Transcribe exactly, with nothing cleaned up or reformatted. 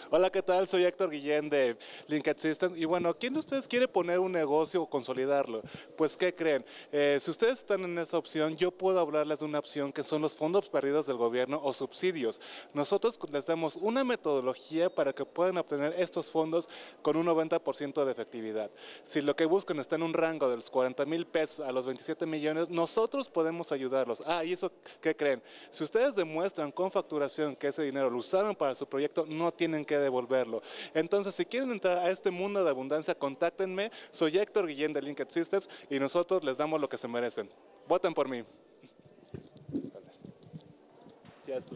Hola, ¿qué tal? Soy Héctor Guillén de Linked Systems. Y bueno, ¿quién de ustedes quiere poner un negocio o consolidarlo? Pues, ¿qué creen? Eh, si ustedes están en esa opción, yo puedo hablarles de una opción que son los fondos perdidos del gobierno o subsidios. Nosotros les damos una metodología para que puedan obtener estos fondos con un noventa por ciento de efectividad. Si lo que buscan está en un rango de los cuarenta mil pesos a los veintisiete millones, nosotros podemos ayudarlos. Ah, ¿y eso qué creen? Si ustedes demuestran con facturación que ese dinero lo usaron para su proyecto, no tienen que devolverlo. Entonces, si quieren entrar a este mundo de abundancia, contáctenme. Soy Héctor Guillén de Linked Systems y nosotros les damos lo que se merecen. Voten por mí. Ya está.